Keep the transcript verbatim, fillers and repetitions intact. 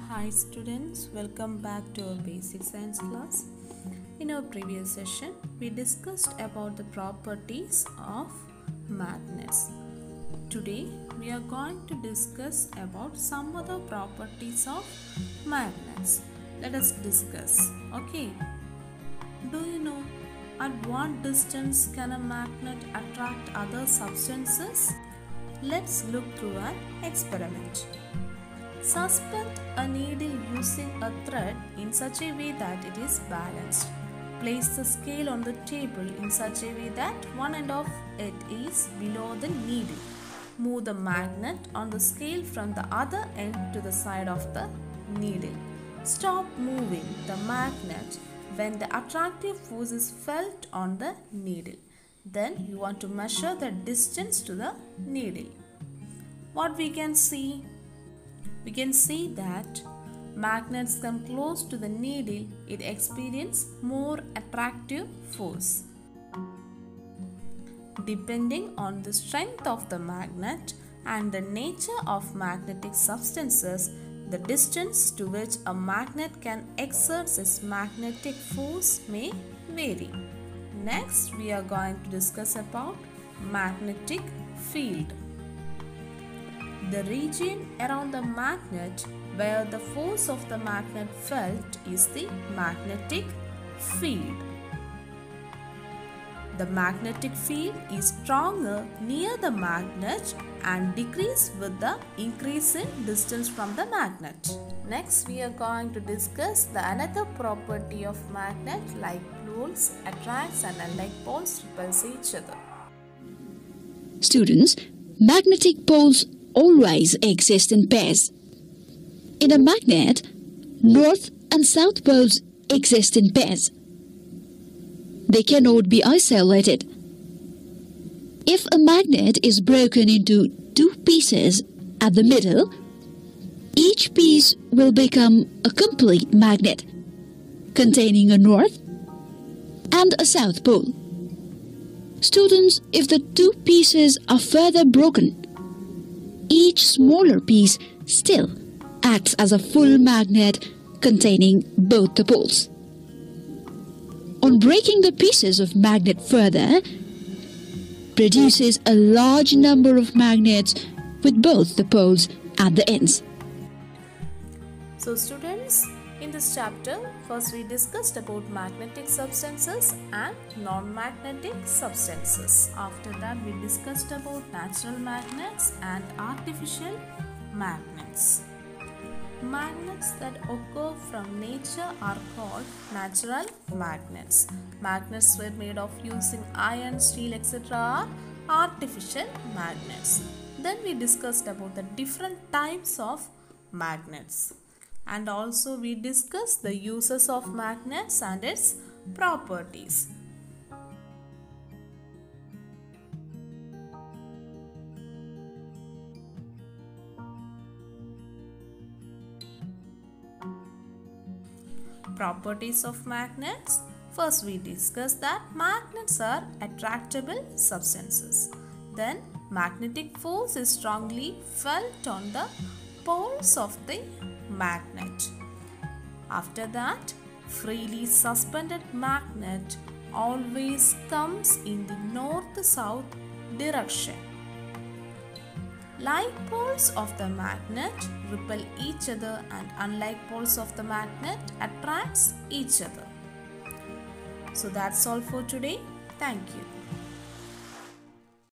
Hi students, welcome back to our basic science class. In our previous session, we discussed about the properties of magnets. Today, we are going to discuss about some other properties of magnets. Let us discuss. Okay. Do you know at what distance can a magnet attract other substances? Let's look through an experiment. Suspend a needle using a thread in such a way that it is balanced. Place the scale on the table in such a way that one end of it is below the needle. Move the magnet on the scale from the other end to the side of the needle. Stop moving the magnet when the attractive force is felt on the needle. Then you want to measure the distance to the needle. What we can see? We can see that magnets come close to the needle, it experiences more attractive force. Depending on the strength of the magnet and the nature of magnetic substances, the distance to which a magnet can exert its magnetic force may vary. Next, we are going to discuss about magnetic field. The region around the magnet where the force of the magnet felt is the magnetic field. The magnetic field is stronger near the magnet and decreases with the increase in distance from the magnet. Next, we are going to discuss the another property of magnet, like poles attracts and unlike poles repels each other. Students, magnetic poles always exist in pairs. In a magnet, north and south poles exist in pairs. They cannot be isolated. If a magnet is broken into two pieces at the middle, each piece will become a complete magnet containing a north and a south pole. Students, if the two pieces are further broken, each smaller piece still acts as a full magnet containing both the poles. On breaking the pieces of magnet further, produces a large number of magnets with both the poles at the ends. So students, in this chapter, first we discussed about magnetic substances and non-magnetic substances. After that, we discussed about natural magnets and artificial magnets. Magnets that occur from nature are called natural magnets. Magnets were made of using iron, steel, et cetera are artificial magnets. Then we discussed about the different types of magnets. And also we discussed the uses of magnets and its properties. Properties of magnets. First we discussed that magnets are attractable substances. Then magnetic force is strongly felt on the poles of the magnet. After that, freely suspended magnet always comes in the north-south direction. Like poles of the magnet repel each other and unlike poles of the magnet attracts each other. So that's all for today. Thank you.